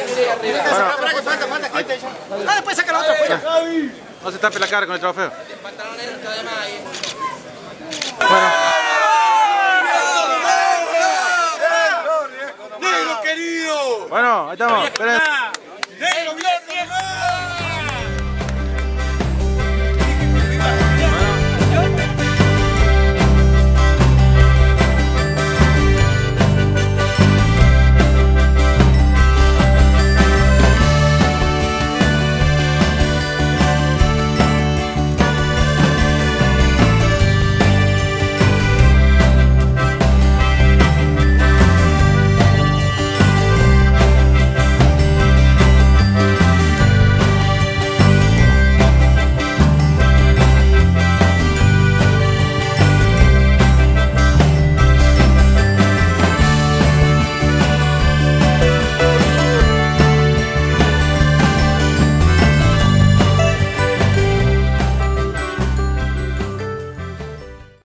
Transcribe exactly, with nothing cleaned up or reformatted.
Bueno, falta, falta gente ya. Ah, después saca la otra afuera. No se tape la cara con el trofeo. El pantalón negro además ahí. Bueno. ¡Negro querido! Bueno, ahí estamos. Esperen.